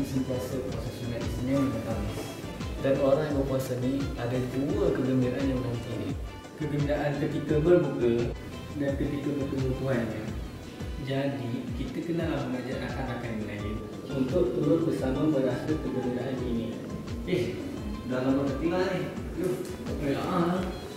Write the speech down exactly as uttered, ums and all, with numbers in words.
musim puasa, puasa sunat Isnin dan Khamis. Dan orang yang berpuasa ni ada dua kegembiraan yang menanti ni. Kegembiraan ketika berbuka dan ketika bertemu Tuhannya. Jadi kita kena mengajak rakan-rakan yang lain untuk turut bersama merasa kegembiraan ini. Eh, dah lama tertinggal ni. Yuk, ya.